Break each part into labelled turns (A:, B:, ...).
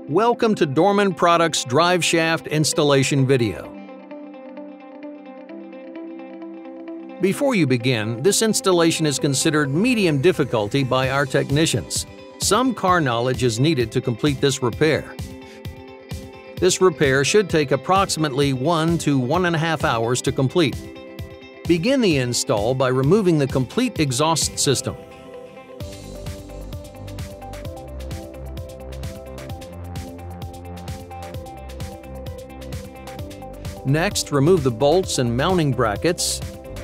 A: Welcome to Dorman Products Drive Shaft installation video. Before you begin, this installation is considered medium difficulty by our technicians. Some car knowledge is needed to complete this repair. This repair should take approximately 1 to 1.5 hours to complete. Begin the install by removing the complete exhaust system. Next, remove the bolts and mounting brackets.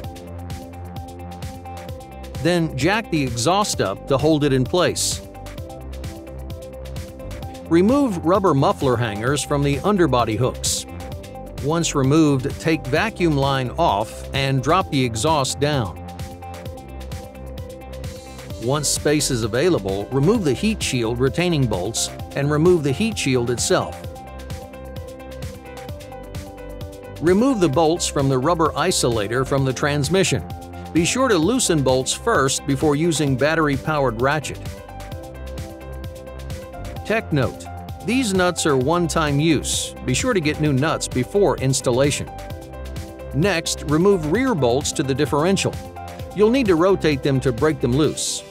A: Then jack the exhaust up to hold it in place. Remove rubber muffler hangers from the underbody hooks. Once removed, take vacuum line off and drop the exhaust down. Once space is available, remove the heat shield retaining bolts and remove the heat shield itself. Remove the bolts from the rubber isolator from the transmission. Be sure to loosen bolts first before using battery-powered ratchet. Tech note: these nuts are one-time use. Be sure to get new nuts before installation. Next, remove rear bolts to the differential. You'll need to rotate them to break them loose.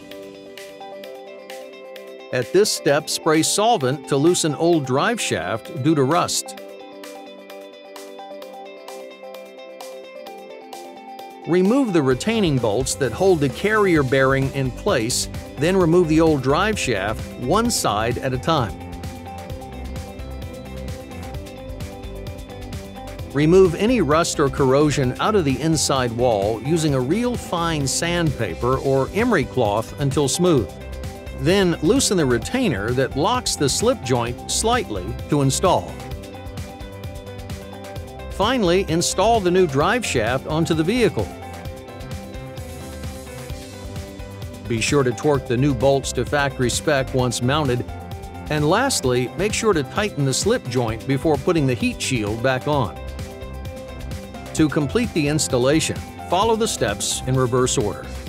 A: At this step, spray solvent to loosen old drive shaft due to rust. Remove the retaining bolts that hold the carrier bearing in place, then remove the old drive shaft one side at a time. Remove any rust or corrosion out of the inside wall using a real fine sandpaper or emery cloth until smooth. Then loosen the retainer that locks the slip joint slightly to install. Finally, install the new drive shaft onto the vehicle. Be sure to torque the new bolts to factory spec once mounted. And lastly, make sure to tighten the slip joint before putting the heat shield back on. To complete the installation, follow the steps in reverse order.